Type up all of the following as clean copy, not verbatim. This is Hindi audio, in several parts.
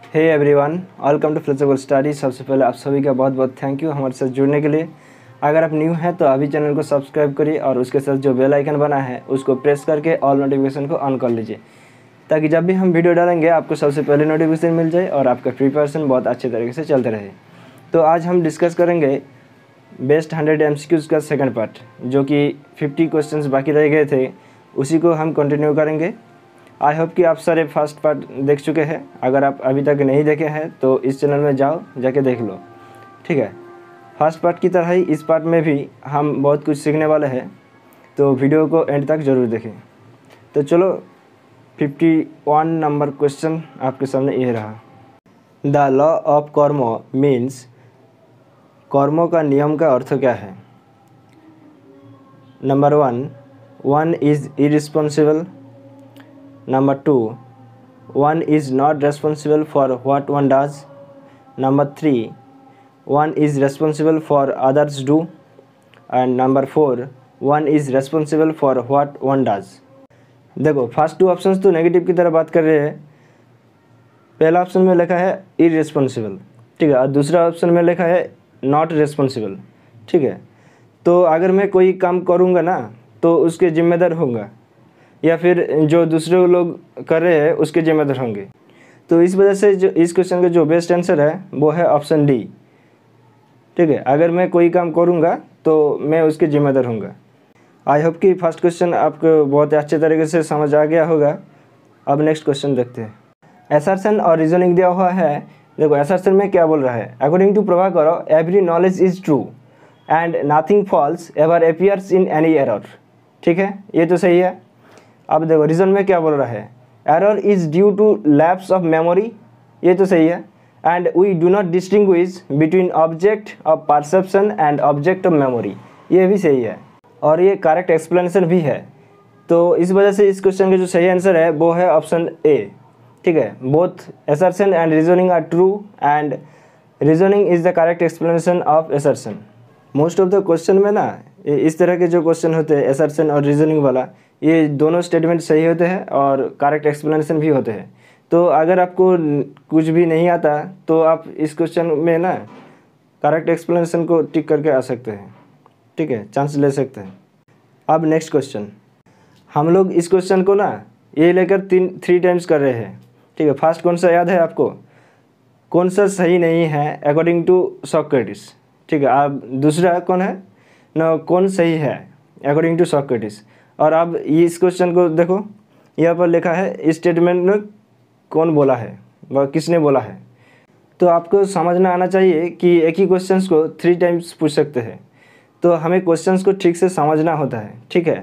Hey everyone, welcome to flexible study. सबसे पहले आप सभी का बहुत बहुत थैंक यू हमारे साथ जुड़ने के लिए। अगर आप न्यू हैं तो अभी चैनल को सब्सक्राइब करिए और उसके साथ जो बेल आइकन बना है उसको प्रेस करके ऑल नोटिफिकेशन को ऑन कर लीजिए, ताकि जब भी हम वीडियो डालेंगे आपको सबसे पहले नोटिफिकेशन मिल जाए और आपका प्रिपरेशन बहुत अच्छे तरीके से चलते रहे। तो आज हम डिस्कस करेंगे बेस्ट 100 MCQs का सेकंड पार्ट, जो कि 50 क्वेश्चंस बाकी रह गए थे, उसी को हम कंटिन्यू करेंगे। आई होप कि आप सारे फर्स्ट पार्ट देख चुके हैं। अगर आप अभी तक नहीं देखे हैं तो इस चैनल में जाओ, जाके देख लो, ठीक है। फर्स्ट पार्ट की तरह ही इस पार्ट में भी हम बहुत कुछ सीखने वाले हैं, तो वीडियो को एंड तक ज़रूर देखें। तो चलो 51 नंबर क्वेश्चन आपके सामने ये रहा। The law of karma means, कर्मों का नियम का अर्थ क्या है। Number 1, one is irresponsible. Number 2, one is not responsible for what one does. Number 3, one is responsible for others do. And number 4, one is responsible for what one does. देखो फर्स्ट 2 ऑप्शंस तो नेगेटिव की तरह बात कर रहे हैं। पहला ऑप्शन में लिखा है इररिस्पॉन्सिबल, ठीक है, और दूसरा ऑप्शन में लिखा है नॉट रिस्पॉन्सिबल, ठीक है। तो अगर मैं कोई काम करूँगा ना तो उसके जिम्मेदार होऊंगा, या फिर जो दूसरे लोग कर रहे हैं उसके जिम्मेदार होंगे। तो इस वजह से जो इस क्वेश्चन का जो बेस्ट आंसर है वो है ऑप्शन डी, ठीक है। अगर मैं कोई काम करूँगा तो मैं उसके जिम्मेदार होऊंगा। आई होप कि फर्स्ट क्वेश्चन आपको बहुत अच्छे तरीके से समझ आ गया होगा। अब नेक्स्ट क्वेश्चन देखते हैं। असर्शन और रीजनिंग दिया हुआ है। देखो असर्शन में क्या बोल रहा है। According to Prabhakar every knowledge is true and nothing false ever appears in any error, ठीक है, ये तो सही है। अब देखो रीजन में क्या बोल रहा है। Error is due to lapse of memory, ये तो सही है। And we do not distinguish between object of perception and object of memory, ये भी सही है और ये करेक्ट एक्सप्लेनेशन भी है। तो इस वजह से इस क्वेश्चन का जो सही आंसर है वो है ऑप्शन ए, ठीक है। Both assertion and reasoning are true and reasoning is the correct explanation of assertion. Most of the question में ना इस तरह के जो क्वेश्चन होते हैं असर्शन और रीजनिंग वाला, ये दोनों स्टेटमेंट सही होते हैं और करेक्ट एक्सप्लेनेशन भी होते हैं। तो अगर आपको कुछ भी नहीं आता तो आप इस क्वेश्चन में ना करेक्ट एक्सप्लेनेशन को टिक करके आ सकते हैं, ठीक है, चांस ले सकते हैं। अब नेक्स्ट क्वेश्चन, हम लोग इस क्वेश्चन को ना ये लेकर 3 टाइम्स कर रहे हैं, ठीक है। फर्स्ट कौन सा याद है आपको, कौन सा सही नहीं है अकॉर्डिंग टू सॉक्रेटिस, ठीक है। अब दूसरा कौन है ना, कौन सही है अकॉर्डिंग टू सॉक्रेटिस। और अब इस क्वेश्चन को देखो, यहाँ पर लिखा है इस स्टेटमेंट में कौन बोला है व किसने बोला है। तो आपको समझना आना चाहिए कि एक ही क्वेश्चंस को 3 टाइम्स पूछ सकते हैं, तो हमें क्वेश्चंस को ठीक से समझना होता है, ठीक है।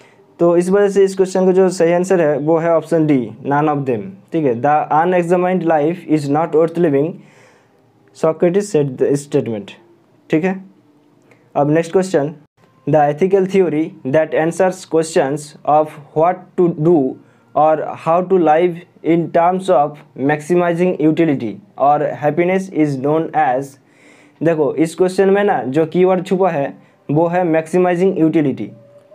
तो इस वजह से इस क्वेश्चन का जो सही आंसर है वो है option D, none of them, ठीक है। The unexamined life is not worth living, Socrates said the statement, ठीक है। अब next question, the ethical theory that answers questions of what to do or how to live in terms of maximizing utility or happiness is known as। देखो इस क्वेश्चन में ना जो कीवर्ड छुपा है वो है मैक्सिमाइजिंग यूटिलिटी,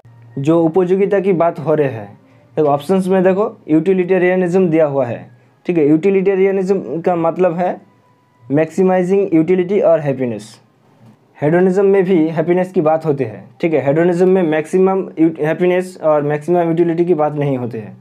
जो उपयोगिता की बात हो रही है। देखो ऑप्शंस में देखो यूटिलिटेरियनिज्म दिया हुआ है, ठीक है। यूटिलिटेरियनिज्म का मतलब है मैक्सिमाइजिंग यूटिलिटी और हैप्पीनेस। हेडोनिज्म में भी हैप्पीनेस की बात होती है, ठीक है। हेडोनिज्म में मैक्सिमम हैप्पीनेस और मैक्सिमम यूटिलिटी की बात नहीं होती है,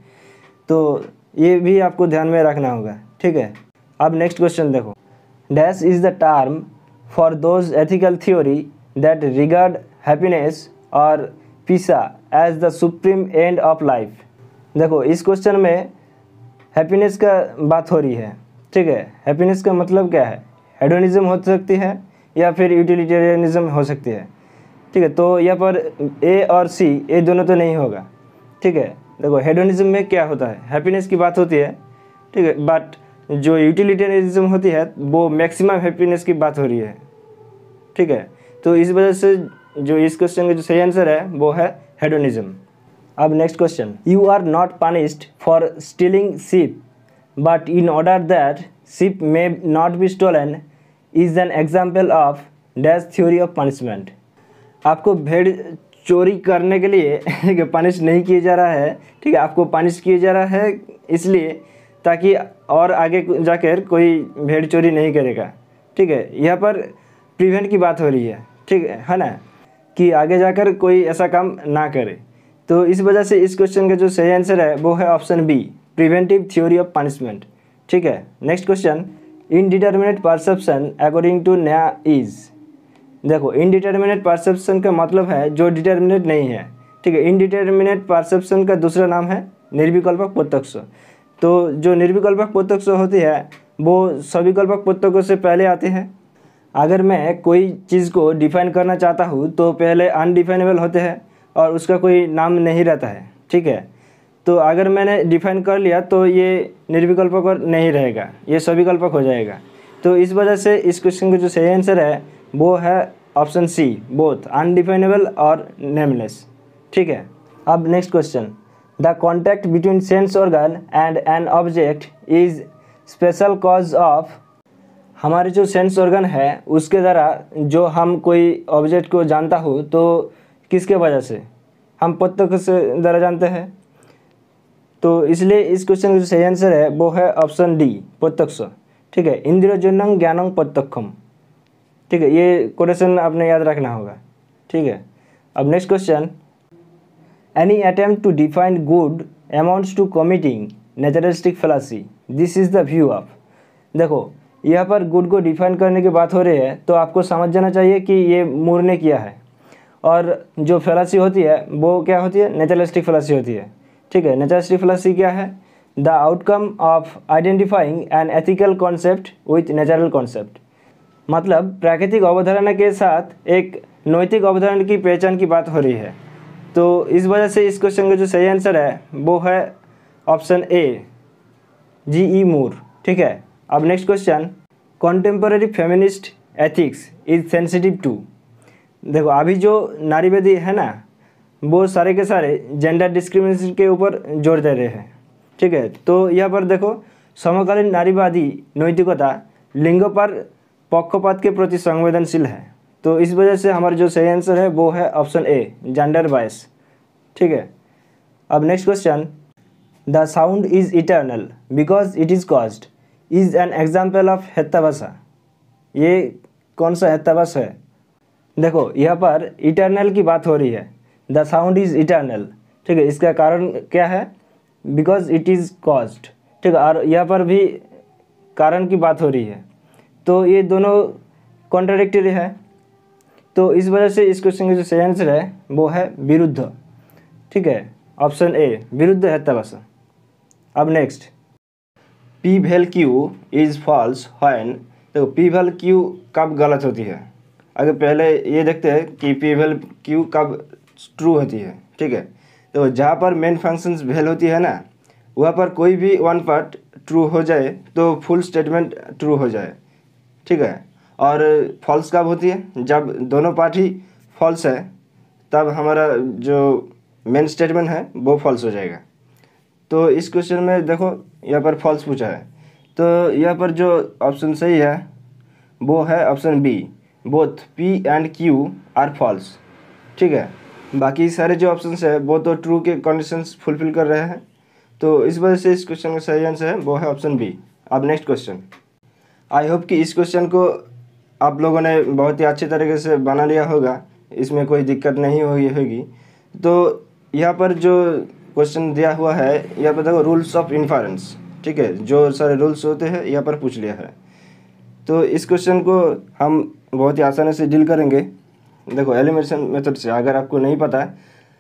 तो ये भी आपको ध्यान में रखना होगा, ठीक है। अब नेक्स्ट क्वेश्चन देखो, dash is the term for those ethical theory that regard happiness और pleasure as the supreme end of life. देखो इस क्वेश्चन में हैप्पीनेस का बात हो रही है, ठीक है। हैप्पीनेस का मतलब क्या है, हेडोनिज्म हो सकती है या फिर यूटिलिटेरियनिज्म हो सकती है, ठीक है। तो यहाँ पर ए और सी ये दोनों तो नहीं होगा, ठीक है। देखो हेडोनिज्म में क्या होता है, हैप्पीनेस की बात होती है, ठीक है, बट जो यूटिलिटेरियनिज्म होती है वो मैक्सिमम हैप्पीनेस की बात हो रही है, ठीक है। तो इस वजह से जो इस क्वेश्चन का जो सही आंसर है वो है हेडोनिज्म। अब next question, you are not punished for stealing sheep but in order that sheep may not be stolen is an example of dash theory of punishment. आपको भेड़ चोरी करने के लिए पनिश नहीं किया जा रहा है, ठीक है, आपको पनिश किया जा रहा है इसलिए ताकि और आगे जाकर कोई भेड़ चोरी नहीं करेगा। ठीक है, यहाँ पर प्रिवेंट की बात हो रही है, ठीक है ना, कि आगे जाकर कोई ऐसा काम ना करे। तो इस वजह से इस क्वेश्चन का जो सही आंसर है वो है option B, preventive theory of punishment. ठीक है, next question, indeterminate perception according to Nyaya is. देखो, इनडिटर्मिनेट परसेप्शन का मतलब है जो डिटर्मिनेट नहीं है। ठीक है, इनडिटर्मिनेट परसेप्शन का दूसरा नाम है निर्विकल्पक प्रत्यक्ष। तो जो निर्विकल्पक प्रत्यक्ष होती है वो सविकल्पक प्रत्यक्षों से पहले आते हैं। अगर मैं कोई चीज़ को डिफाइन करना चाहता हूँ तो पहले अनडिफाइनेबल होते हैं और उसका कोई नाम नहीं रहता है। ठीक है, तो अगर मैंने डिफाइन कर लिया तो ये निर्विकल्पक और नहीं रहेगा, ये सविकल्पक हो जाएगा। तो इस वजह से इस क्वेश्चन का जो सही आंसर है वो है ऑप्शन सी, बोथ अनडिफाइनेबल और नेमलेस। ठीक है, अब next question, the contact between sense organ and an object is special cause of. हमारे जो सेंस ऑर्गन है उसके द्वारा जो हम कोई ऑब्जेक्ट को जानता हो तो किसके वजह से, हम प्रत्यक्ष से द्वारा जानते हैं। तो इसलिए इस क्वेश्चन का जो सही आंसर है वो है ऑप्शन डी, प्रत्यक्ष। ठीक है, इंद्रियजन्यं ज्ञानं प्रत्यक्षम। ठीक है, ये क्वेश्चन आपने याद रखना होगा। ठीक है, अब next question, any attempt to define good amounts to committing naturalistic fallacy, this is the view of. देखो, यहाँ पर गुड को डिफाइन करने की बात हो रही है तो आपको समझ जाना चाहिए कि ये मूर ने किया है, और जो फैलासी होती है वो क्या होती है, नेचुरलिस्टिक फैलासी होती है। ठीक है, नेचुरलिस्टिक फैलासी क्या है, the outcome of identifying an ethical concept with natural concept. मतलब प्राकृतिक अवधारणा के साथ एक नैतिक अवधारणा की पहचान की बात हो रही है। तो इस वजह से इस क्वेश्चन का जो सही आंसर है वो है ऑप्शन ए, जी.ई. मूर। ठीक है, अब next question, contemporary feminist ethics is sensitive to. देखो, अभी जो नारीवादी है ना वो सारे के सारे जेंडर डिस्क्रिमिनेशन के ऊपर जोर दे रहे हैं। ठीक है, तो यहाँ पर देखो, समकालीन नारीवादी नैतिकता लिंग पर पक्षपात के प्रति संवेदनशील है। तो इस वजह से हमारा जो सही आंसर है वो है ऑप्शन ए, जेंडर बायस। ठीक है, अब next question, the sound is eternal because it is caused is an example of hetvabhasa. ये कौन सा हेत्ताभाष है? देखो, यहाँ पर इटर्नल की बात हो रही है, द साउंड इज इटर्नल। ठीक है, इसका कारण क्या है, बिकॉज इट इज़ कॉज्ड। ठीक है, और यहाँ पर भी कारण की बात हो रही है, तो ये दोनों कॉन्ट्राडिक्टरी है। तो इस वजह से इस क्वेश्चन का जो सही आंसर है वो है विरुद्ध। ठीक है, ऑप्शन ए, विरुद्ध हेत्ताभाषा। अब next, P vel Q is false when. देखो, पी वैल क्यू कब गलत होती है, अगर पहले ये देखते हैं कि पी वैल क्यू कब ट्रू होती है। ठीक है, तो जहाँ पर मेन फंक्शंस वैल होती है ना वहाँ पर कोई भी वन पार्ट ट्रू हो जाए तो फुल स्टेटमेंट ट्रू हो जाए। ठीक है, और फॉल्स कब होती है, जब दोनों पार्ट ही फॉल्स है तब हमारा जो मेन स्टेटमेंट है वो फॉल्स हो जाएगा। तो इस क्वेश्चन में देखो यहाँ पर फॉल्स पूछा है, तो यहाँ पर जो ऑप्शन सही है वो है option B, both P and Q are false. ठीक है, बाकी सारे जो ऑप्शंस है वो तो ट्रू के कंडीशंस फुलफिल कर रहे हैं। तो इस वजह से इस क्वेश्चन का सही आंसर है वो है ऑप्शन बी। अब नेक्स्ट क्वेश्चन, आई होप कि इस क्वेश्चन को आप लोगों ने बहुत ही अच्छी तरीके से बना लिया होगा, इसमें कोई दिक्कत नहीं होगी। तो यहाँ पर जो क्वेश्चन दिया हुआ है, यहाँ पर देखो रूल्स ऑफ इन्फरेंस। ठीक है, जो सारे रूल्स होते हैं यहाँ पर पूछ लिया है। तो इस क्वेश्चन को हम बहुत ही आसानी से डील करेंगे। देखो, एलिमिनेशन मेथड से, अगर आपको नहीं पता है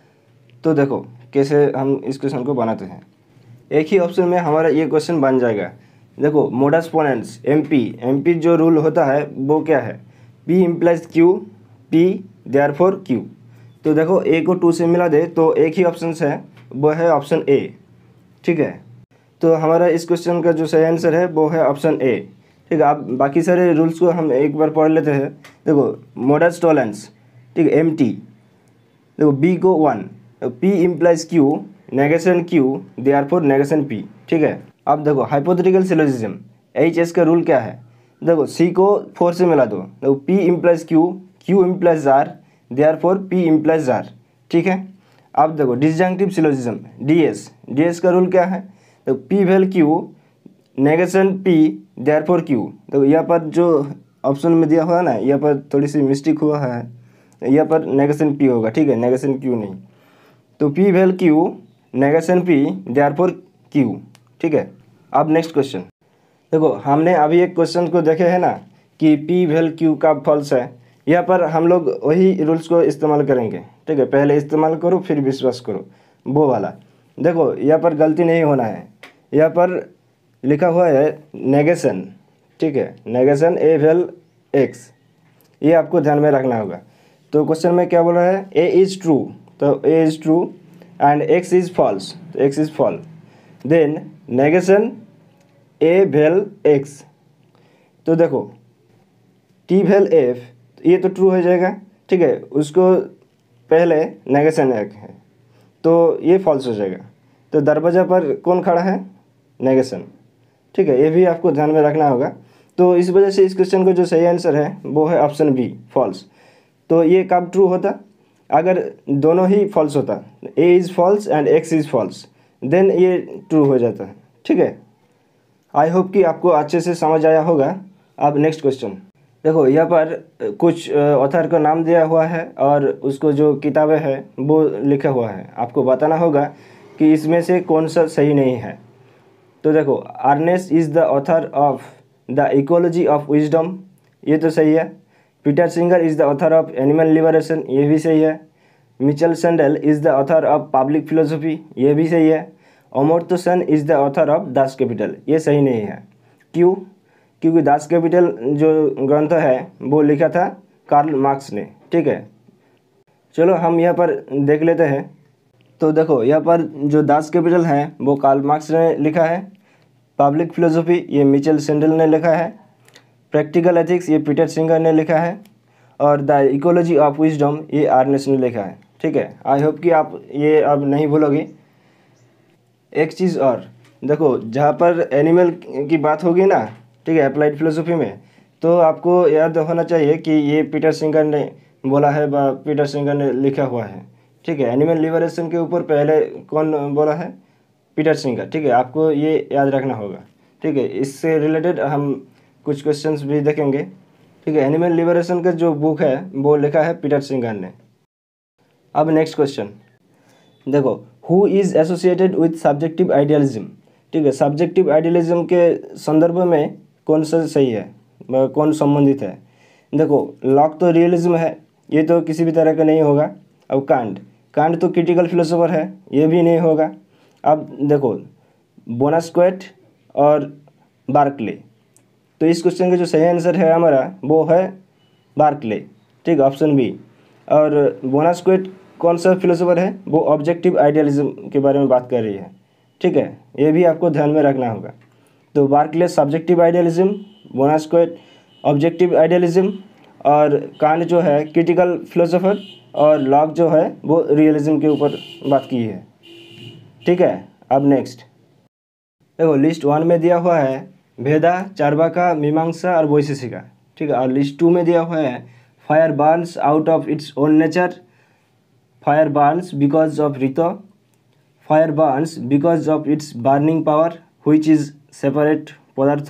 तो देखो कैसे हम इस क्वेश्चन को बनाते हैं। एक ही ऑप्शन में हमारा ये क्वेश्चन बन जाएगा। देखो, मोडस पोनेंस एमपी जो रूल होता है वो क्या है, P implies Q, P therefore Q. तो देखो, ए को 2 से मिला दे तो एक ही ऑप्शन है वो है ऑप्शन ए। ठीक है, तो हमारा इस क्वेश्चन का जो सही आंसर है वो है ऑप्शन ए। ठीक है, अब बाकी सारे रूल्स को हम एक बार पढ़ लेते हैं। देखो, मोडस टॉलेंस, ठीक है, एमटी। देखो, बी को 1, P implies Q, negation Q therefore negation P. ठीक है, अब देखो हाइपोथेटिकल सिलोजिज्म, एच का रूल क्या है। देखो, सी को 4 से मिला दो, देखो P implies Q, Q implies R, therefore P implies R. ठीक है, अब देखो डिसजंक्टिव सिलोजिज्म, डीएस का रूल क्या है। तो P vel Q, negation P therefore Q। तो यहाँ पर जो ऑप्शन में दिया हुआ है ना, यहाँ पर थोड़ी सी मिस्टेक हुआ है, यहाँ पर नेगेशन P होगा, ठीक है, नेगेशन Q नहीं। तो P vel Q negation P therefore Q, ठीक है। अब नेक्स्ट क्वेश्चन देखो, हमने अभी एक क्वेश्चन को देखे है ना कि P वेल Q का फॉल्स है। यहाँ पर हम लोग वही रूल्स को इस्तेमाल करेंगे, ठीक है। पहले इस्तेमाल करो फिर विश्वास करो, वो वाला। देखो यहाँ पर गलती नहीं होना है, यहाँ पर लिखा हुआ है नेगेशन, ठीक है, नेगेशन A वेल X, ये आपको ध्यान में रखना होगा। तो क्वेश्चन में क्या बोल रहा है, A इज़ ट्रू, तो A is true and X is false, तो X is false. Then negation A vel X, तो देखो T वेल F, ये तो ट्रू हो जाएगा, ठीक है, उसको पहले नेगेशन एक है तो ये फॉल्स हो जाएगा। तो दरवाज़ा पर कौन खड़ा है, नेगेशन, ठीक है, ये भी आपको ध्यान में रखना होगा। तो इस वजह से इस क्वेश्चन का जो सही आंसर है वो है ऑप्शन बी, फॉल्स। तो ये कब ट्रू होता, अगर दोनों ही फॉल्स होता, A is false and X is false, then ये ट्रू हो जाता है, ठीक है। आई होप कि आपको अच्छे से समझ आया होगा। अब नेक्स्ट क्वेश्चन देखो, यहाँ पर कुछ ऑथर का नाम दिया हुआ है और उसको जो किताबें हैं वो लिखा हुआ है। आपको बताना होगा कि इसमें से कौन सा सही नहीं है। तो देखो, Ernest is the author of the Ecology of Wisdom, ये तो सही है। Peter Singer is the author of Animal Liberation, ये भी सही है। Michael Sandel is the author of Public Philosophy, ये भी सही है। Amartya Sen is the author of Das Kapital, ये सही नहीं है। क्यों? क्योंकि दास कैपिटल जो ग्रंथ है वो लिखा था कार्ल मार्क्स ने, ठीक है। चलो हम यहाँ पर देख लेते हैं। तो देखो, यहाँ पर जो दास कैपिटल है वो कार्ल मार्क्स ने लिखा है। पब्लिक फिलोसफी ये मिचेल सैंडल ने लिखा है। प्रैक्टिकल एथिक्स ये पीटर सिंगर ने लिखा है। और द इकोलॉजी ऑफ विजडम ये अर्नेस्ट ने लिखा है, ठीक है। आई होप कि आप ये अब नहीं भूलोगे। एक चीज़ और देखो, जहाँ पर एनिमल की बात होगी ना, ठीक है, अप्लाइड फिलोसफी में, तो आपको याद होना चाहिए कि ये पीटर सिंगर ने बोला है, पीटर सिंगर ने लिखा हुआ है, ठीक है। एनिमल लिबरेशन के ऊपर पहले कौन बोला है, पीटर सिंगर, ठीक है, आपको ये याद रखना होगा, ठीक है। इससे रिलेटेड हम कुछ क्वेश्चंस भी देखेंगे, ठीक है। एनिमल लिबरेशन का जो बुक है वो लिखा है पीटर सिंगर ने। अब नेक्स्ट क्वेश्चन देखो, who is associated with subjective idealism, ठीक है। सब्जेक्टिव आइडियलिज्म के संदर्भ में कौन सा सही है, कौन संबंधित है। देखो, लॉक तो रियलिज्म है, ये तो किसी भी तरह का नहीं होगा। अब कांट तो क्रिटिकल फिलोसोफर है, ये भी नहीं होगा। अब देखो, बोनास्क्वेट और बार्कले, तो इस क्वेश्चन का जो सही आंसर है हमारा वो है बार्कले, ठीक, ऑप्शन बी। और बोनास्क्वेट कौन सा फिलोसोफर है, वो ऑब्जेक्टिव आइडियलिज्म के बारे में बात कर रही है, ठीक है, ये भी आपको ध्यान में रखना होगा। तो Berkeley subjective idealism, Bosanquet objective idealism, और कांट जो है क्रिटिकल फिलोसोफर, और लॉक जो है वो रियलिज्म के ऊपर बात की है, ठीक है। अब नेक्स्ट देखो, लिस्ट 1 में दिया हुआ है भेदा, चार्वाका, मीमांसा और वैशेषिका, ठीक है। और लिस्ट 2 में दिया हुआ है fire burns out of its own nature, fire burns because of रितो, fire burns because of its burning power which is separate padartha.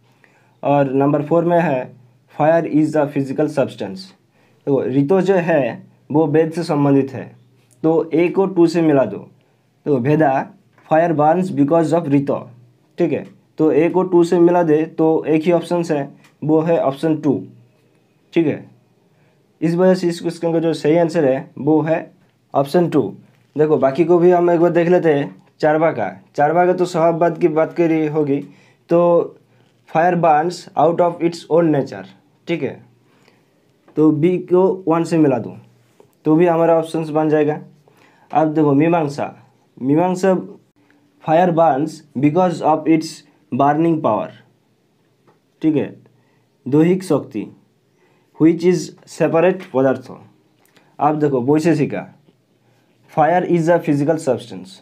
और नंबर 4 में है fire is a physical substance. तो रितो जो है वो वेद से संबंधित है, तो ए को 2 से मिला दो, तो भेदा फायर बर्न्स बिकॉज ऑफ रितो, ठीक है। तो ए को 2 से मिला दे तो एक ही ऑप्शन है, वो है ऑप्शन 2, ठीक है। इस वजह से इस क्वेश्चन का जो सही आंसर है वो है ऑप्शन 2। देखो, बाकी को भी हम एक बार देख लेते हैं। चार्वाका तो स्वभाववाद की बात करी होगी, तो fire burns out of its own nature, ठीक है। तो बी को 1 से मिला दूँ तो भी हमारा ऑप्शन बन जाएगा। अब देखो, Mimamsa fire burns because of its burning power, ठीक है, दैहिक शक्ति व्हिच इज़ सेपरेट पदार्थ। अब देखो, Vaisheshika fire is a physical substance.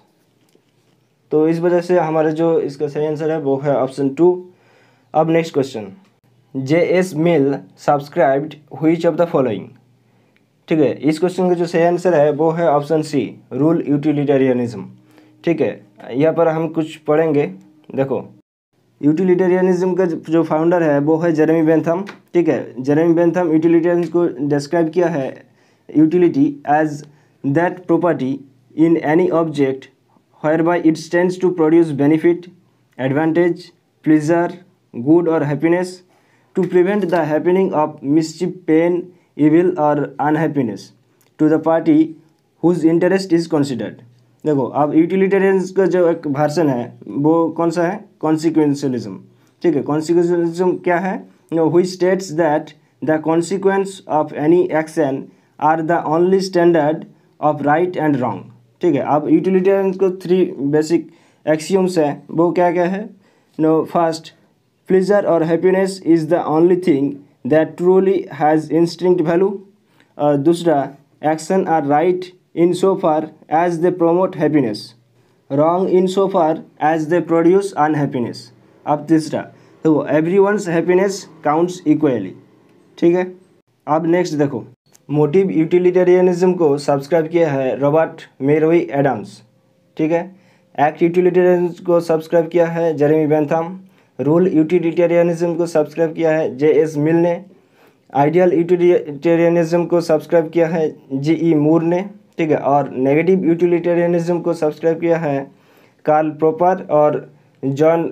तो इस वजह से हमारे जो इसका सही आंसर है वो है ऑप्शन 2। अब next question, J.S. Mill subscribed which of the following, ठीक है। इस क्वेश्चन का जो सही आंसर है वो है ऑप्शन सी, रूल यूटिलिटेरियनिज्म, ठीक है। यहाँ पर हम कुछ पढ़ेंगे। देखो, यूटिलिटेरियनिज्म का जो फाउंडर है वो है जेरेमी बेंथम। ठीक है, जेरेमी बेंथम यूटिलिटेरियनिज्म को डिस्क्राइब किया है utility as that property in any object whereby it tends to produce benefit, advantage, pleasure, good or happiness, to prevent the happening of mischief, pain, evil or unhappiness to the party whose interest is considered। देखो अब यूटिलिटेरियंस का जो एक वर्जन है वो कौन सा है, कॉन्सिक्वेंशलिज्म। ठीक है, कॉन्सिक्वेंशलिज्म क्या है, which states that the consequence of any action are the only standard of right and wrong। ठीक है, अब यूटिलिटेरियंस को 3 बेसिक एक्सियोम्स है, वो क्या क्या है। फर्स्ट, प्लीजर और happiness is the only thing that truly has instinct value. दूसरा, action are right in so far as they promote happiness, wrong in so far as they produce unhappiness. अब तीसरा, तो एवरीवन्स हैप्पीनेस काउंट्स इक्वली। ठीक है, अब नेक्स्ट देखो, मोटिव यूटिलिटेरियनिज्म को सब्सक्राइब किया है रॉबर्ट मेरोई एडम्स। ठीक है, एक्ट यूटिलिटेरियनिज्म को सब्सक्राइब किया है जेरेमी बेंथम। रूल यूटिलिटेरियनिज्म को सब्सक्राइब किया है जे.एस. मिल ने। आइडियल यूटिलिटेरियनिज्म को सब्सक्राइब किया है जी.ई. मूर ने। ठीक है, और नेगेटिव यूटिलिटेरियनिज्म को सब्सक्राइब किया है कार्ल पॉपर और जॉन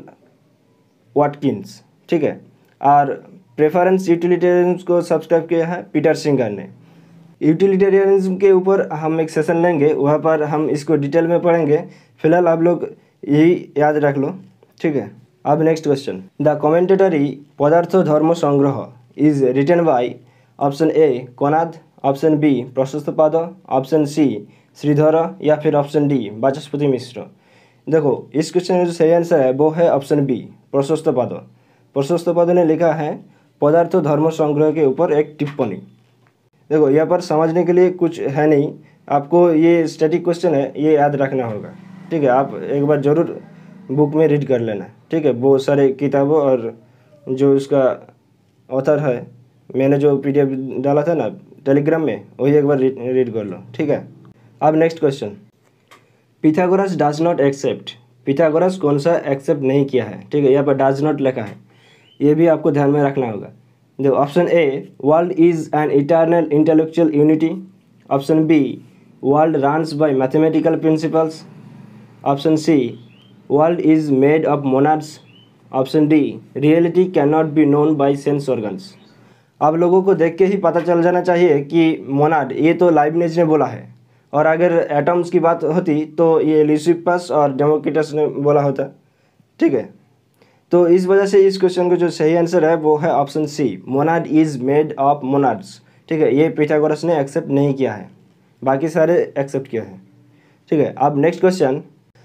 वाटकिंस। ठीक है, और प्रेफरेंस यूटिलिटेरियनिज्म को सब्सक्राइब किया है पीटर सिंगर ने। यूटिलिटेरियनिज्म के ऊपर हम एक सेशन लेंगे, वहाँ पर हम इसको डिटेल में पढ़ेंगे। फिलहाल आप लोग यही याद रख लो। ठीक है, अब next question, the commentary Padartha Dharma Sangraha is written by option A Kanada, option B Prashastapada, option C Shridhar या फिर ऑप्शन डी वाचस्पति मिश्र। देखो इस क्वेश्चन में जो सही आंसर है वो है ऑप्शन बी प्रशस्तपाद। प्रशस्तपाद ने लिखा है पदार्थ धर्म संग्रह के ऊपर एक टिप्पणी। देखो यहाँ पर समझने के लिए कुछ है नहीं, आपको ये स्टैटिक क्वेश्चन है, ये याद रखना होगा। ठीक है, आप एक बार ज़रूर बुक में रीड कर लेना। ठीक है, बहुत सारे किताबों और जो उसका ऑथर है, मैंने जो PDF डाला था ना टेलीग्राम में, वही एक बार रीड कर लो। ठीक है, अब next question, Pythagoras does not accept. Pythagoras कौन सा एक्सेप्ट नहीं किया है। ठीक है, यहाँ पर डज नॉट लिखा है, ये भी आपको ध्यान में रखना होगा। देखो option A, world is an eternal intellectual unity. Option B, world runs by mathematical principles. Option C, world is made of monads. Option D, reality can not be known by sense organs. आप लोगों को देख के ही पता चल जाना चाहिए कि मोनाड ये तो लाइबनिज ने बोला है, और अगर एटम्स की बात होती तो ये ल्यूसिपस और डेमोक्रिटस ने बोला होता। ठीक है, तो इस वजह से इस क्वेश्चन का जो सही आंसर है वो है option C, monad is made of monads. ठीक है, ये पिथागोरस ने एक्सेप्ट नहीं किया है, बाकी सारे एक्सेप्ट किया है। ठीक है, अब next question,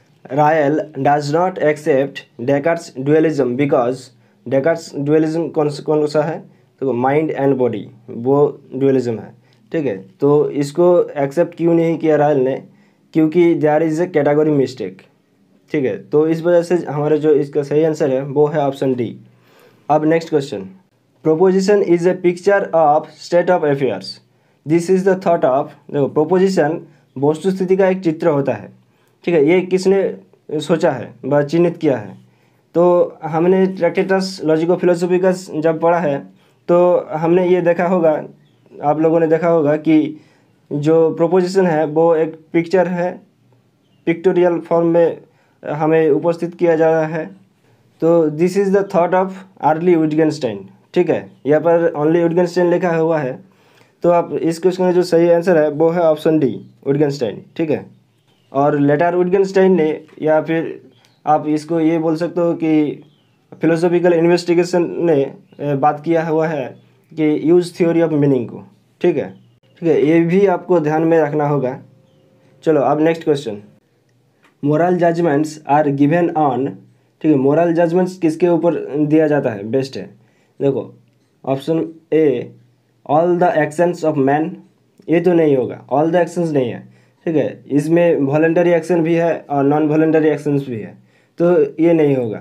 Ryle does not accept Descartes dualism because. Descartes dualism कौन सा है, तो माइंड एंड बॉडी वो डुअलिज्म है। ठीक है, तो इसको एक्सेप्ट क्यों नहीं किया रायल ने, क्योंकि there is a category mistake. ठीक है, तो इस वजह से हमारा जो इसका सही आंसर है वो है ऑप्शन डी। अब next question, proposition is a picture of state of affairs, this is the thought of. देखो प्रोपोजिशन वस्तु स्थिति का एक चित्र होता है। ठीक है, ये किसने सोचा है व चिन्हित किया है, तो हमने ट्रैक्टेटस लॉजिको फिलोसॉफिकस जब पढ़ा है तो हमने ये देखा होगा, आप लोगों ने देखा होगा कि जो प्रोपोजिशन है वो एक पिक्चर है, पिक्टोरियल फॉर्म में हमें उपस्थित किया जा रहा है। तो this is the thought of early Wittgenstein. ठीक है, यहाँ पर ओनली विटगेनस्टाइन लिखा हुआ है, तो आप इस क्वेश्चन का जो सही आंसर है वो है ऑप्शन डी विटगेनस्टाइन। ठीक है, और लेटर विटगेनस्टाइन ने, या फिर आप इसको ये बोल सकते हो कि फिलोसॉफिकल इन्वेस्टिगेशन ने बात किया हुआ है कि यूज थ्योरी ऑफ मीनिंग को। ठीक है, ये भी आपको ध्यान में रखना होगा। चलो अब next question, moral judgements are given on. ठीक है, मोरल जजमेंट्स किसके ऊपर दिया जाता है, बेस्ट है। देखो option A, all the actions of man, ये तो नहीं होगा, ऑल द एक्शंस नहीं है। ठीक है, इसमें वॉलंटरी एक्शन भी है और नॉन वॉलंटरी एक्शंस भी है, तो ये नहीं होगा।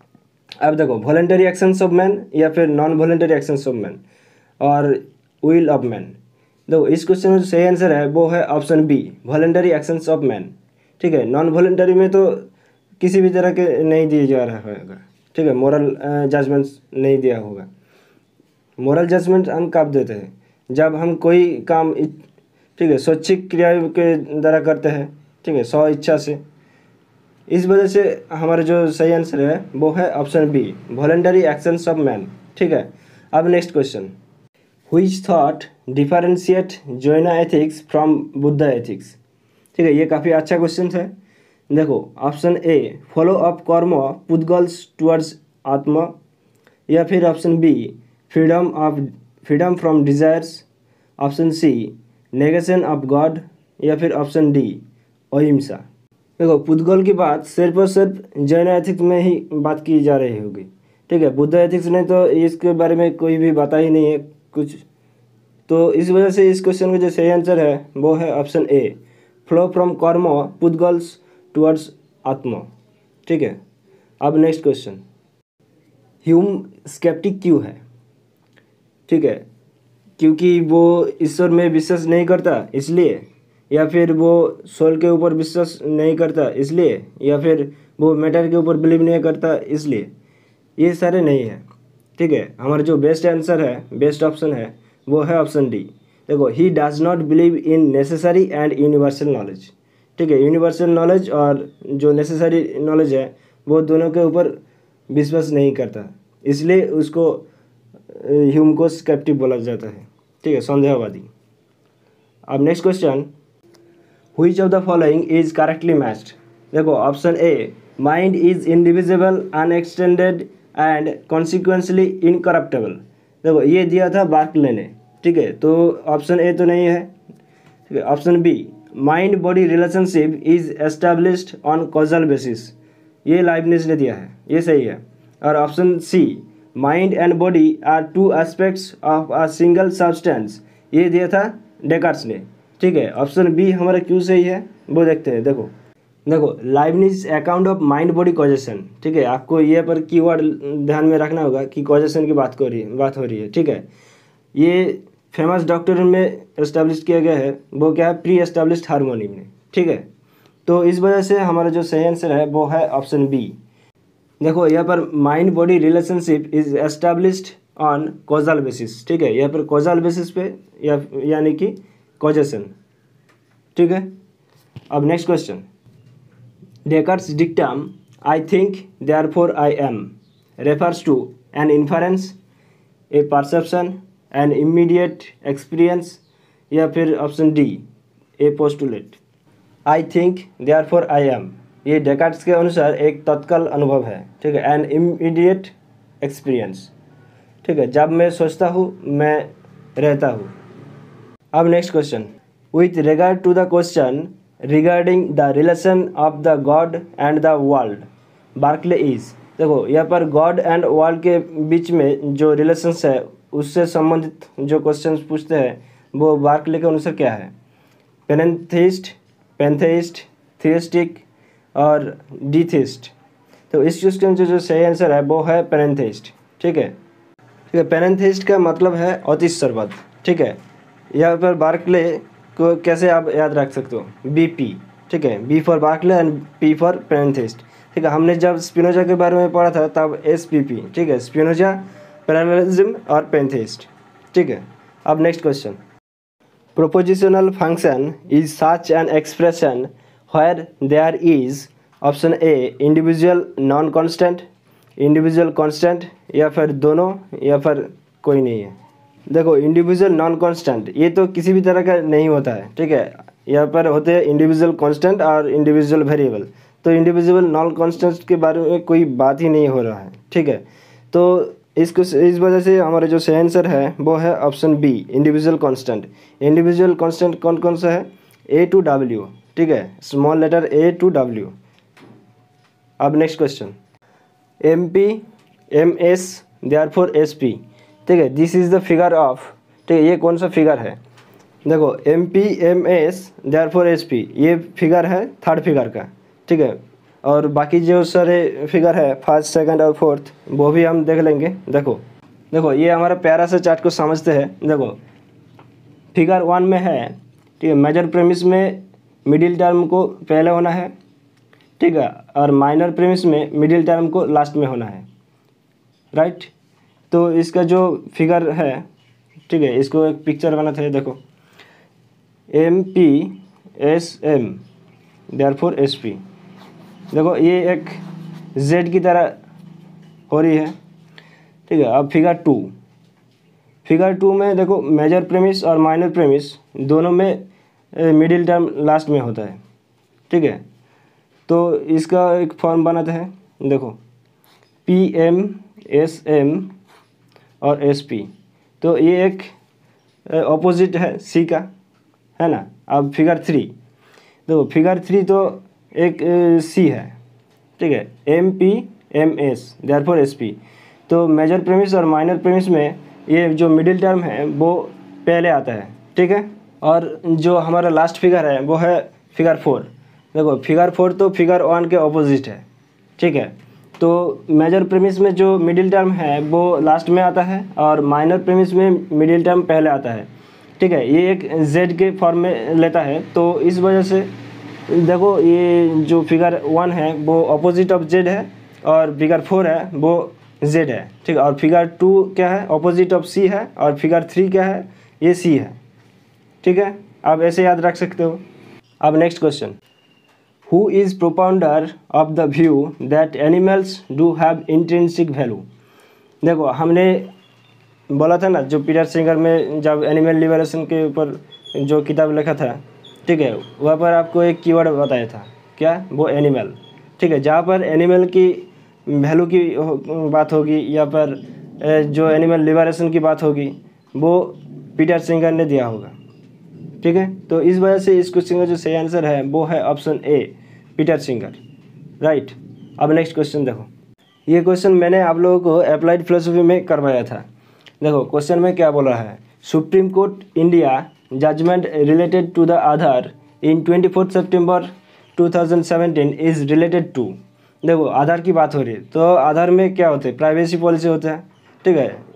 अब देखो वॉलंटरी एक्शंस ऑफ मैन या फिर non voluntary actions of man और विल ऑफ मैन। देखो इस क्वेश्चन में जो सही आंसर है वो है option B voluntary actions of man. ठीक है, नॉन वॉलंटरी में तो किसी भी तरह के नहीं दिए जा रहा होगा। ठीक ठीक है, मोरल जजमेंट नहीं दिया होगा। मोरल जजमेंट हम कब देते हैं? जब हम कोई काम ठीक है स्वैच्छिक क्रिया के द्वारा करते हैं, ठीक है, स्व इच्छा से। इस वजह से हमारा जो सही आंसर है वो है option B, voluntary actions of man. ठीक है, अब next question, which thought differentiate Jain ethics from Buddha ethics. ठीक है, ये काफ़ी अच्छा क्वेश्चन है। देखो, ऑप्शन ए फॉलो अप कर्म पुद्गल्स टुवर्ड्स आत्मा, या फिर option B freedom from desires, option C negation of God, या फिर ऑप्शन डी अहिंसा। देखो, पुद्गल की बात सिर्फ और सिर्फ जैन एथिक्स में ही बात की जा रही होगी। ठीक है, बुद्ध एथिक्स ने तो इसके बारे में कोई भी बाता ही नहीं है कुछ। तो इस वजह से इस क्वेश्चन का जो सही आंसर है वो है ऑप्शन ए, फ्लो फ्रॉम कर्म पुद्गल्स टुवर्ड्स आत्मा। ठीक है, अब नेक्स्ट क्वेश्चन, ह्यूम स्केप्टिक क्यों है? ठीक है, क्योंकि वो ईश्वर में विश्वास नहीं करता इसलिए, या फिर वो सोल के ऊपर विश्वास नहीं करता इसलिए, या फिर वो मैटर के ऊपर बिलीव नहीं करता इसलिए। ये सारे नहीं है। ठीक है, हमारा जो बेस्ट आंसर है, बेस्ट ऑप्शन है वो है ऑप्शन डी। देखो, he does not believe in necessary and universal knowledge. ठीक है, यूनिवर्सल नॉलेज और जो नेसेसरी नॉलेज है वो दोनों के ऊपर विश्वास नहीं करता, इसलिए उसको ह्यूम को स्केप्टिक बोला जाता है। ठीक है, संदेहवादी। अब next question, which of the following is correctly matched. देखो, option A mind is indivisible unextended and consequently incorruptible. देखो, ये दिया था बार्कले ने। ठीक है, तो ऑप्शन ए तो नहीं है। ठीक है, option B mind body relationship is established on causal basis, ये लाइबनिज ने दिया है, ये सही है। और option C mind and body are two aspects of a single substance, ये दिया था डेकार्ट्स ने। ठीक है, ऑप्शन बी हमारा क्यों सही है वो देखते हैं। देखो Leibniz account of mind body causation. ठीक है, आपको ये पर कीवर्ड ध्यान में रखना होगा कि कॉजेशन की बात हो रही है। ठीक है, ये फेमस डॉक्टर में एस्टेब्लिश किया गया है, वो क्या है, प्री एस्टेब्लिश्ड हार्मोनी में। ठीक है, तो इस वजह से हमारा जो सही आंसर है वो है ऑप्शन बी। देखो, यहाँ पर mind body relationship is established on causal basis. ठीक है, यहाँ पर कॉजल बेसिस पे यानी कि कॉजेशन। ठीक है, अब next question, Descartes dictum I think therefore I am refers to an inference, a perception, an immediate experience, या फिर option D a postulate. I think therefore I am, ये डेकार्ट्स के अनुसार एक तत्काल अनुभव है। ठीक है, एन इमीडिएट एक्सपीरियंस। ठीक है, जब मैं सोचता हूँ मैं रहता हूँ। अब next question, with regard to the question regarding the relation of the God and the world Berkeley is. देखो, यहाँ पर गॉड एंड वर्ल्ड के बीच में जो रिलेशंस है उससे संबंधित जो क्वेश्चंस पूछते हैं वो बार्कले के अनुसार क्या है, पेनेथेइस्ट, पैंथेइस्ट, थियोस्टिक और डीथिस्ट। तो इस क्वेश्चन से जो सही आंसर है वो है पेनेथेइस्ट। ठीक है, पेनेथेइस्ट का मतलब है अतिश्वरवाद। ठीक है, यहाँ पर बार्कले को कैसे आप याद रख सकते हो, बीपी। ठीक है, B for Berkeley and P for pantheist. ठीक है, हमने जब स्पिनोजा के बारे में पढ़ा था तब एसपीपी। ठीक है, स्पिनोजा, पैरेललिज्म और पेंथेइस्ट। ठीक है, अब next question, propositional function is such an expression where there is option A individual non constant, individual constant, या फिर दोनों, या फिर कोई नहीं है। देखो, इंडिविजुअल नॉन कांस्टेंट ये तो किसी भी तरह का नहीं होता है। ठीक है, यहाँ पर होते हैं इंडिविजुअल कांस्टेंट और इंडिविजुअल वेरिएबल। तो इंडिविजुअल नॉन कांस्टेंट के बारे में कोई बात ही नहीं हो रहा है। ठीक है, तो इस वजह से हमारा जो सही आंसर है वो है option B, individual constant. Individual constant कौन कौन सा है, ए टू डब्ल्यू। ठीक है, small letter A to W. अब next question, M P M S therefore S P. ठीक है, this is the figure of. ठीक है, ये कौन सा फिगर है, देखो M P M S therefore S P, ये फिगर है थर्ड फिगर का। ठीक है, और बाकी जो सारे फिगर है फर्स्ट, सेकंड और फोर्थ वो भी हम देख लेंगे। देखो ये हमारा प्यारा सा चार्ट को समझते हैं। देखो फिगर 1 में है, ठीक है, मेजर प्रेमिस में मिडिल टर्म को पहले होना है। ठीक है, और माइनर प्रेमिस में मिडिल टर्म को लास्ट में होना है। राइट। तो इसका जो फिगर है, ठीक है, इसको एक पिक्चर बनाते हैं। देखो MP/SM देयरफॉर SP। देखो ये एक Z की तरह हो रही है, ठीक है। अब फिगर टू में देखो मेजर प्रेमिस और माइनर प्रेमिस दोनों में मिडिल टर्म लास्ट में होता है, ठीक है। तो इसका एक फॉर्म बनाते हैं। देखो PM/SM और SP, तो ये एक ऑपोजिट है C का, है ना। अब फिगर 3, देखो फिगर 3 तो एक C है, ठीक है, MP/MS देयरफॉर SP। तो मेजर प्रेमिस और माइनर प्रेमिस में ये जो मिडिल टर्म है वो पहले आता है, ठीक है। और जो हमारा लास्ट फिगर है वो है फिगर 4। देखो फिगर 4 तो फिगर 1 के ऑपोजिट है, ठीक है। तो मेजर प्रेमिस में जो मिडिल टर्म है वो लास्ट में आता है और माइनर प्रेमिस में मिडिल टर्म पहले आता है, ठीक है। ये एक Z के फॉर्म में लेता है। तो इस वजह से देखो ये जो फिगर 1 है वो ऑपोजिट ऑफ Z है और फिगर 4 है वो Z है, ठीक है। और फिगर 2 क्या है, ऑपोजिट ऑफ C है, और फिगर 3 क्या है, ये C है, ठीक है। आप ऐसे याद रख सकते हो। अब next question, who is propounder of the view that animals do have intrinsic value. देखो हमने बोला था ना, जो पीटर सिंगर में जब एनिमल लिबरेशन के ऊपर जो किताब लिखा था, ठीक है, वहाँ पर आपको एक कीवर्ड बताया था, क्या, वो एनिमल, ठीक है। जहाँ पर एनिमल की वैल्यू की बात होगी या पर जो एनिमल लिबरेशन की बात होगी वो पीटर सिंगर ने दिया होगा, ठीक है। तो इस वजह से इस क्वेश्चन का जो सही आंसर है वो है option A, Peter Singer, right. अब नेक्स्ट क्वेश्चन देखो, ये क्वेश्चन मैंने आप लोगों को अप्लाइड फिलोसफी में करवाया था। देखो क्वेश्चन में क्या बोला है, Supreme Court India judgment related to the Aadhaar in 24 सितंबर 2017 इज रिलेटेड टू। देखो आधार की बात हो रही है, तो आधार में क्या होते हैं, प्राइवेसी पॉलिसी होता है, ठीक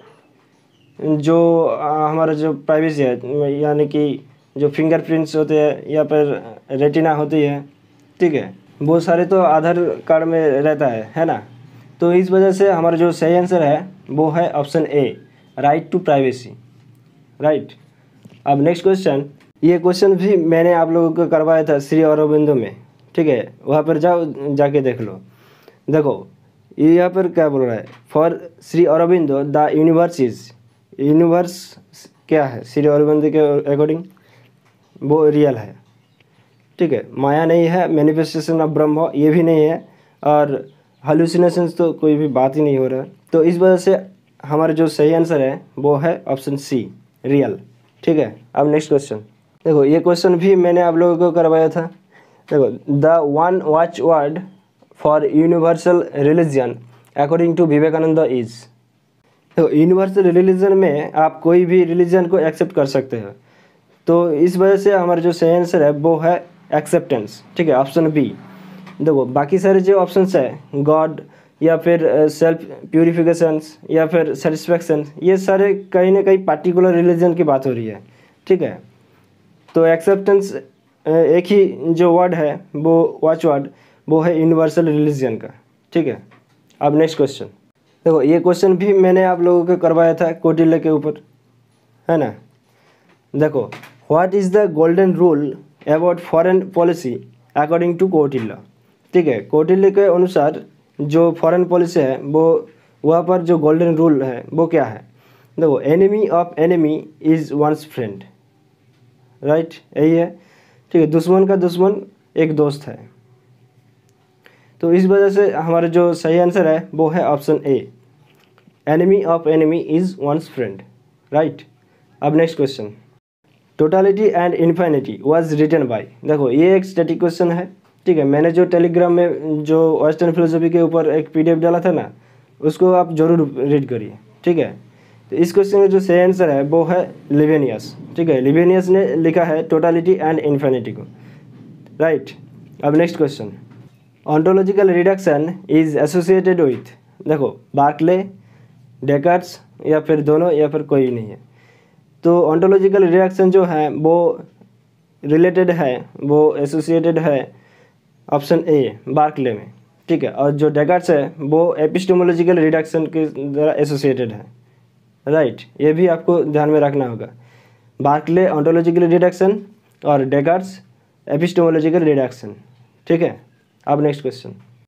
है। जो हमारा जो प्राइवेसी है, यानी कि जो फिंगरप्रिंट्स होते हैं या फिर रेटिना होती है, ठीक है, वो सारे तो आधार कार्ड में रहता है ना। तो इस वजह से हमारा जो सही आंसर है वो है option A, right to privacy, right. अब नेक्स्ट क्वेश्चन, ये क्वेश्चन भी मैंने आप लोगों को करवाया था श्री अरबिंदो में, ठीक है, वहाँ पर जाके देख लो। देखो ये यहाँ पर क्या बोल रहा है, for Shri Aurobindo the universe क्या है, श्री अरबिंदो के अकॉर्डिंग वो रियल है, ठीक है। माया नहीं है, मैनिफेस्टेशन ऑफ ब्रह्म ये भी नहीं है, और हालुसिनेशंस तो कोई भी बात ही नहीं हो रहा है। तो इस वजह से हमारा जो सही आंसर है वो है ऑप्शन C, रियल, ठीक है। अब नेक्स्ट क्वेश्चन, देखो ये क्वेश्चन भी मैंने आप लोगों को करवाया था। देखो the one watch word for universal religion according to Vivekananda is. देखो यूनिवर्सल रिलीजन में आप कोई भी रिलीजन को एक्सेप्ट कर सकते हो, तो इस वजह से हमारा जो सही आंसर है वो है एक्सेप्टेंस, ठीक है, ऑप्शन B। देखो बाकी सारे जो ऑप्शंस है, गॉड या फिर सेल्फ प्यूरिफिकेशंस या फिर सेटिस्फैक्शन, ये सारे कहीं ना कहीं पार्टिकुलर रिलीजन की बात हो रही है, ठीक है। तो एक्सेप्टेंस एक ही जो वर्ड है वो वॉच वर्ड वो है यूनिवर्सल रिलीजन का, ठीक है। अब नेक्स्ट क्वेश्चन, देखो ये क्वेश्चन भी मैंने आप लोगों को करवाया था कौटिल्य के ऊपर, है ना। देखो what is the golden rule about foreign policy according to Kautilya, ठीक है। कौटिल्य के अनुसार जो फॉरेन पॉलिसी है वो वहाँ पर जो गोल्डन रूल है वो क्या है। देखो enemy of enemy is one's friend, right, यही है, ठीक है। दुश्मन का दुश्मन एक दोस्त है। तो इस वजह से हमारा जो सही आंसर है वो है option A, enemy of enemy is one's friend, right. अब next question, totality and infinity was written by. देखो ये एक स्टैटिक क्वेश्चन है, ठीक है। मैंने जो टेलीग्राम में जो वेस्टर्न फिलोसफी के ऊपर एक PDF डाला था ना, उसको आप जरूर रीड करिए, ठीक है। तो इस क्वेश्चन का जो सही आंसर है वो है लिवेनियस, ठीक है। लिवेनियस ने लिखा है टोटालिटी एंड इन्फिनिटी को, राइट। अब next question, ontological reduction is associated with. देखो बार्कले, डेकार्ट्स या फिर दोनों या फिर कोई नहीं है। तो ऑन्टोलॉजिकल रिडक्शन जो है वो रिलेटेड है, वो एसोसिएटेड है ऑप्शन A, बार्कले में, ठीक है, और जो डेकार्ड्स है वो एपिस्टेमोलॉजिकल रिडक्शन के द्वारा एसोसिएटेड है, राइट। ये भी आपको ध्यान में रखना होगा। बार्कले ऑन्टोलॉजिकल रिडक्शन और डेकार्ड्स एपिस्टेमोलॉजिकल रिडक्शन, ठीक है। अब next question,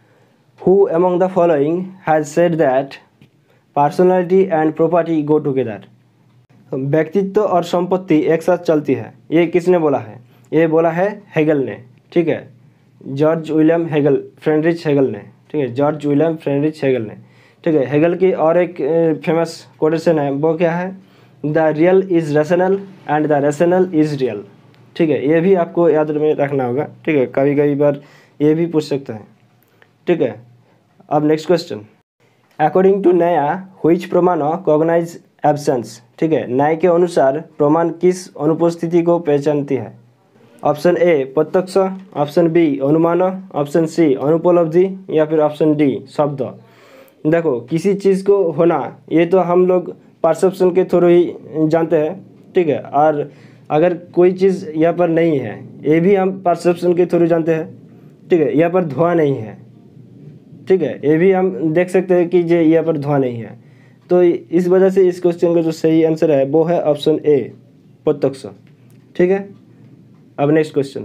who among the following has said that personality and property go together. व्यक्तित्व और संपत्ति एक साथ चलती है, ये किसने बोला है? ये बोला है हेगल ने, ठीक है, George William Hegel, Friedrich Hegel ने, ठीक है, जॉर्ज विलियम फ्रेडरिच हेगल ने, ठीक है। हेगल की और एक फेमस कोटेशन है, वो क्या है? The real is rational and the rational is real, ठीक है। ये भी आपको याद में रखना होगा, ठीक है, कभी कभी बार ये भी पूछ सकते हैं, ठीक है। अब next question, according to Nyaya which pramana cognize absence, ठीक है। न्याय के अनुसार प्रमाण किस अनुपस्थिति को पहचानती है? Option A pratyaksha, option B anumana, option C anupalabdhi या फिर ऑप्शन डी शब्द। देखो, किसी चीज़ को होना ये तो हम लोग परसेप्शन के थ्रू ही जानते हैं, ठीक है, और अगर कोई चीज़ यहाँ पर नहीं है ये भी हम परसेप्शन के थ्रू जानते हैं, ठीक है। यहाँ पर धुआं नहीं है, ठीक है, ये भी हम देख सकते हैं कि ये यहाँ पर धुआं नहीं है। तो इस वजह से इस क्वेश्चन का जो सही आंसर है वो है ऑप्शन ए प्रत्यक्ष, ठीक है। अब next question,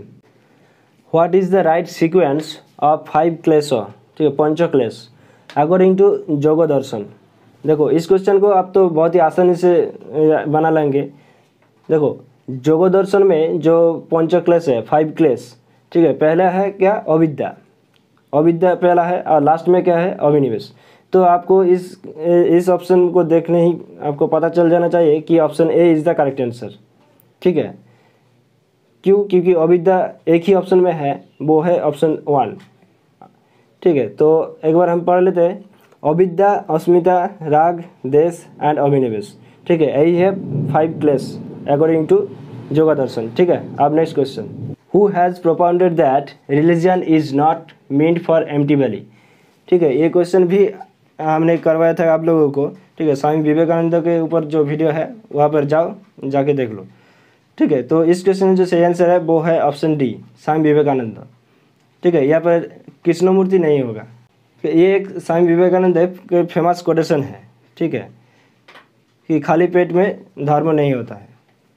what is the right sequence of 5 klesha, ठीक है, पंचक्लेश अकॉर्डिंग टू योग दर्शन। देखो, इस क्वेश्चन को आप तो बहुत ही आसानी से बना लेंगे। देखो, योग दर्शन में जो पंचक्लेश है, 5 क्लेश, ठीक है, पहला है क्या? अविद्या, अविद्या पहला है, और लास्ट में क्या है? अभिनिवेश। तो आपको इस ऑप्शन को देखने ही आपको पता चल जाना चाहिए कि option A is the correct answer, ठीक है। क्यों? क्योंकि अविद्या एक ही ऑप्शन में है, वो है ऑप्शन 1, ठीक है। तो एक बार हम पढ़ लेते हैं, अविद्या, अस्मिता, राग, देश एंड अभिनिवेश, ठीक है, यही है 5 क्लेश अकॉर्डिंग टू योग दर्शन, ठीक है। अब next question, who has propounded that religion is not meant for empty belly, ठीक है। ये क्वेश्चन भी हमने करवाया था आप लोगों को, ठीक है, स्वामी विवेकानंद के ऊपर जो वीडियो है वहाँ पर जाओ, जाके देख लो, ठीक है। तो इस क्वेश्चन में जो सही आंसर है वो है ऑप्शन डी स्वामी विवेकानंद, ठीक है। यहाँ पर कृष्णमूर्ति नहीं होगा। ये एक स्वामी विवेकानंद के फेमस कोटेशन है, ठीक है, कि खाली पेट में धर्म नहीं होता है,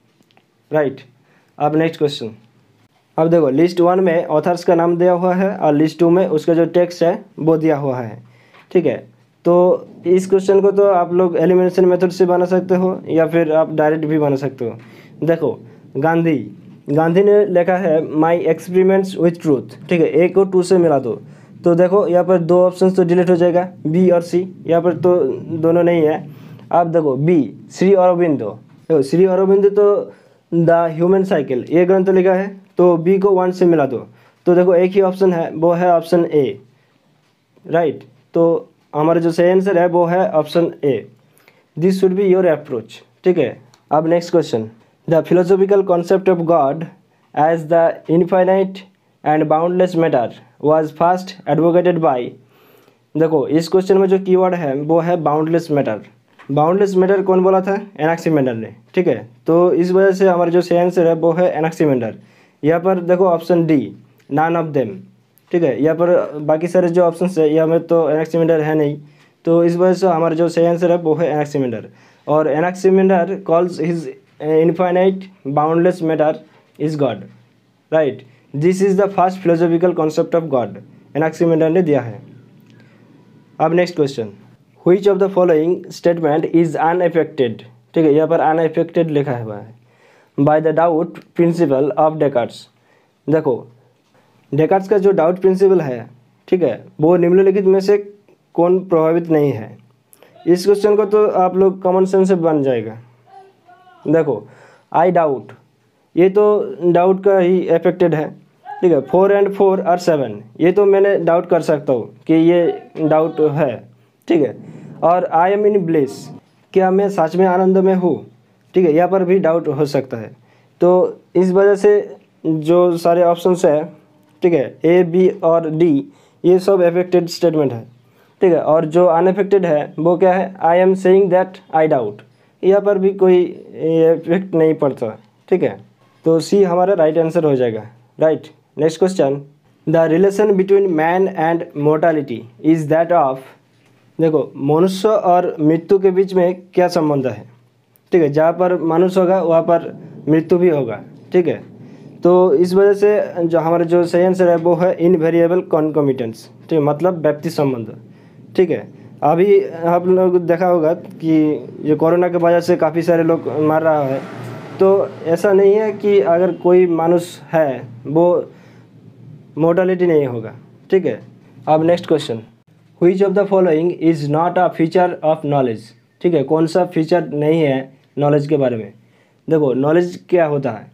राइट। अब नेक्स्ट क्वेश्चन, अब देखो, लिस्ट 1 में ऑथर्स का नाम दिया हुआ है और लिस्ट 2 में उसका जो टेक्स्ट है वो दिया हुआ है, ठीक है। तो इस क्वेश्चन को तो आप लोग एलिमिनेशन मेथड से बना सकते हो या फिर आप डायरेक्ट भी बना सकते हो। देखो, गांधी ने लिखा है माई एक्सपेरिमेंट्स विथ ट्रूथ, ठीक है, ए को 2 से मिला दो। तो देखो, यहाँ पर 2 ऑप्शन तो डिलीट हो जाएगा, बी और सी, यहाँ पर तो दोनों नहीं है। अब देखो, बी श्री अरबिंदो, देखो श्री अरबिंदो तो द ह्यूमन साइकिल ये ग्रंथ लिखा है, तो बी को 1 से मिला दो। तो देखो, एक ही ऑप्शन है, वो है ऑप्शन ए, राइट। तो हमारा जो सही आंसर है वो है option A. This should be your approach, ठीक है। अब next question, the philosophical concept of God as the infinite and boundless matter was first advocated by. देखो, इस क्वेश्चन में जो कीवर्ड है वो है बाउंडलेस मैटर। बाउंडलेस मैटर कौन बोला था? एनाक्सिमेंडर ने, ठीक है। तो इस वजह से हमारा जो सही आंसर है वो है एनाक्सिमेंडर। यहाँ पर देखो option D none of them, ठीक है। यहाँ पर बाकी सारे जो ऑप्शन है यहाँ में तो एनाक्सिमेंडर है नहीं, तो इस वजह से हमारा जो सही आंसर है वो है एनाक्सिमेंडर। और Anaximander calls his infinite boundless matter is God, right. This is the first philosophical concept of God, Anaximander ने दिया है। अब next question, which of the following statement is unaffected, ठीक है, यहाँ पर अनएफेक्टेड लिखा हुआ है, by the doubt principle of Descartes. देखो, डेकार्ड्स का जो डाउट प्रिंसिपल है, ठीक है, वो निम्नलिखित में से कौन प्रभावित नहीं है। इस क्वेश्चन को तो आप लोग कॉमन सेंस से बन जाएगा। देखो, आई डाउट, ये तो डाउट का ही अफेक्टेड है, ठीक है। 4 and 4 are 7, ये तो मैंने डाउट कर सकता हूँ कि ये डाउट है, ठीक है। और आई एम इन ब्लिस, क्या मैं सच में आनंद में हूँ, ठीक है, यहाँ पर भी डाउट हो सकता है। तो इस वजह से जो सारे ऑप्शंस है, ठीक है, ए बी और डी ये सब अफेक्टेड स्टेटमेंट है, ठीक है। और जो अनएफेक्टेड है वो क्या है? I am saying that I doubt, यहाँ पर भी कोई इफेक्ट नहीं पड़ता, ठीक है। तो सी हमारा राइट आंसर हो जाएगा, right. Next question, the relation between man and morality is that of, देखो मनुष्य और मृत्यु के बीच में क्या संबंध है, ठीक है। जहाँ पर मनुष्य होगा वहाँ पर मृत्यु भी होगा, ठीक है। तो इस वजह से जो हमारा जो सही आंसर है वो है इनवेरिएबल कॉन्कोमिटेंस, ठीक है, मतलब व्यक्ति संबंध, ठीक है। अभी आप लोग देखा होगा कि ये कोरोना के वजह से काफ़ी सारे लोग मर रहा है, तो ऐसा नहीं है कि अगर कोई मनुष्य है वो मोर्टालिटी नहीं होगा, ठीक है। अब next question, which of the following is not a feature of knowledge, ठीक है, कौन सा फीचर नहीं है नॉलेज के बारे में। देखो नॉलेज क्या होता है,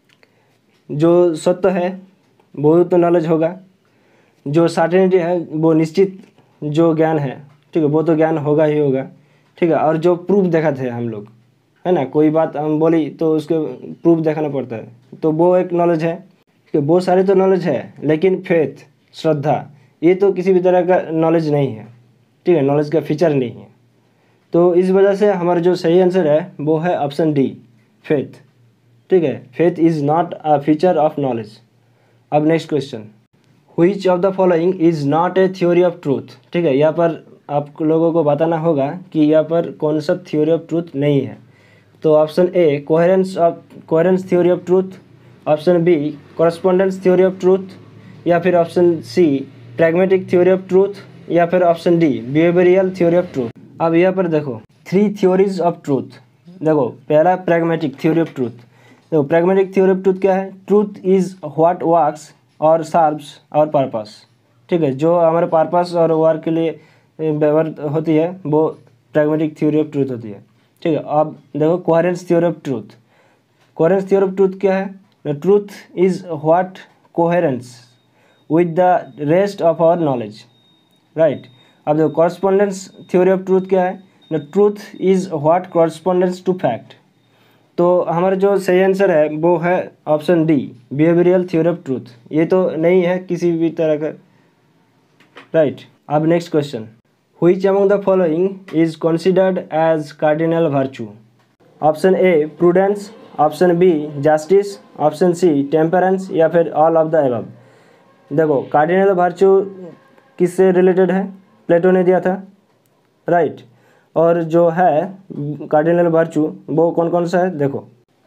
जो सत्य है वो तो नॉलेज होगा, जो सर्टेनिटी है वो निश्चित जो ज्ञान है, ठीक है, वो तो ज्ञान होगा ही होगा, ठीक है। और जो प्रूफ दिखाते हैं हम लोग, है ना, कोई बात हम बोली तो उसके प्रूफ दिखाना पड़ता है, तो वो एक नॉलेज है, ठीक है। वो सारे तो नॉलेज है, लेकिन फेथ, श्रद्धा, ये तो किसी भी तरह का नॉलेज नहीं है, ठीक है, नॉलेज का फीचर नहीं है। तो इस वजह से हमारा जो सही आंसर है वो है ऑप्शन डी, फेथ, ठीक है। Faith is not a feature of knowledge. अब next question, which of the following is not a theory of truth, ठीक है। यहाँ पर आप लोगों को बताना होगा कि यहाँ पर कौन सा थ्योरी ऑफ ट्रूथ नहीं है। तो option A coherence theory of truth, option B correspondence theory of truth, या फिर option C pragmatic theory of truth, या फिर option D behavioural theory of truth. अब यहाँ पर देखो 3 थ्योरीज ऑफ ट्रूथ। देखो पहला प्रैग्मेटिक थ्योरी ऑफ ट्रूथ। देखो प्रैग्मेटिक थ्योरी ऑफ ट्रूथ क्या है, ट्रूथ इज़ व्हाट वर्क्स और सर्व्स आवर पर्पस, ठीक है, जो हमारे पर्पस और वर्क के लिए व्यवहार होती है वो प्रैग्मेटिक थ्योरी ऑफ ट्रूथ होती है, ठीक है। अब देखो coherence theory of truth. Coherence theory of truth क्या है, the truth is what coheres with the rest of our knowledge, right. अब देखो कॉरस्पॉन्डेंस थ्योरी ऑफ ट्रूथ क्या है, the truth is what corresponds to fact. तो हमारा जो सही आंसर है वो है option D behavioural theory of truth. ये तो नहीं है किसी भी तरह का, राइट। अब next question, which among the following is considered as cardinal virtue. Option A prudence, option B justice, option C temperance, या फिर ऑल ऑफ द अबव। देखो कार्डिनल वर्च्यू किससे रिलेटेड है, प्लेटो ने दिया था, राइट। और जो है कार्डिनल वर्च्यू वो कौन कौन सा है, देखो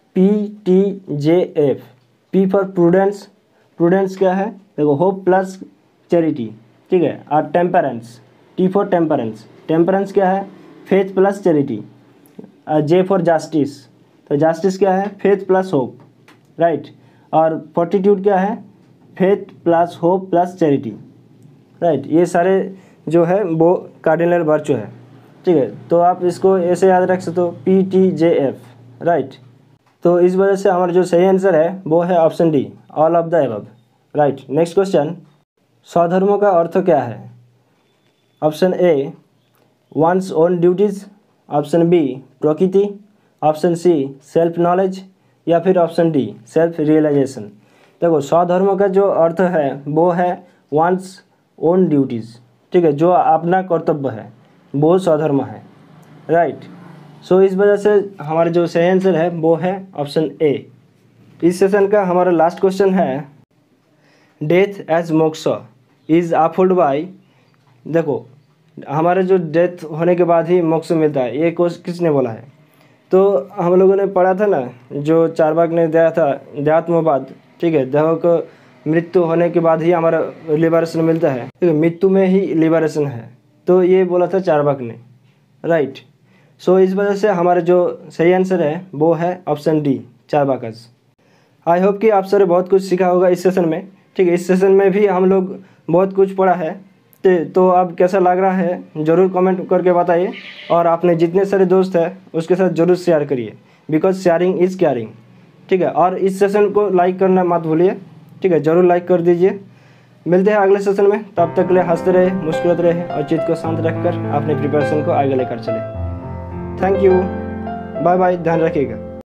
PTJF, P for prudence, prudence क्या है, देखो होप प्लस चैरिटी, ठीक है। और temperance, T for temperance, temperance क्या है, faith plus charity. J for justice, तो जस्टिस क्या है, फेथ प्लस होप, राइट। और फोर्टिट्यूड क्या है, faith plus hope plus charity, right. ये सारे जो है वो कार्डिनल वर्च्यू है, ठीक है। तो आप इसको ऐसे याद रख सकते हो PTJF, राइट। तो इस वजह से हमारा जो सही आंसर है वो है option D all of the above, right. Next question, स्वधर्मों का अर्थ क्या है। Option A one's own duties, option B prakriti, option C self knowledge, या फिर ऑप्शन डी सेल्फ रियलाइजेशन। देखो स्वधर्म का जो अर्थ है वो है वंस ओन ड्यूटीज़, ठीक है, जो अपना कर्तव्य है वो स्वधर्म है, राइट। सो इस वजह से हमारा जो सही आंसर है वो है ऑप्शन ए। इस सेशन का हमारा लास्ट क्वेश्चन है, death as moksha is upheld by. देखो हमारा जो डेथ होने के बाद ही मोक्ष मिलता है, ये किसने बोला है। तो हम लोगों ने पढ़ा था ना, जो चारवाक ने दिया था देहात्मवाद, ठीक है, देह को मृत्यु होने के बाद ही हमारा लिबरेशन मिलता है, ठीक है, मृत्यु में ही लिबरेशन है, तो ये बोला था चारवाक ने, राइट। सो इस वजह से हमारा जो सही आंसर है वो है option D Charvakas. I hope कि आप सारे बहुत कुछ सीखा होगा इस सेशन में, ठीक है। इस सेशन में भी हम लोग बहुत कुछ पढ़ा है, तो अब कैसा लग रहा है ज़रूर कमेंट करके बताइए, और आपने जितने सारे दोस्त हैं उसके साथ ज़रूर शेयर करिए, बिकॉज शेयरिंग इज़ केयरिंग, ठीक है। और इस सेशन को लाइक करना मत भूलिए, ठीक है, ज़रूर लाइक कर दीजिए। मिलते हैं अगले सेशन में, तब तक के लिए हंसते रहे, मुस्कुराते रहे और चित्त को शांत रखकर अपने प्रिपरेशन को आगे लेकर चले। थैंक यू, बाय बाय, ध्यान रखिएगा।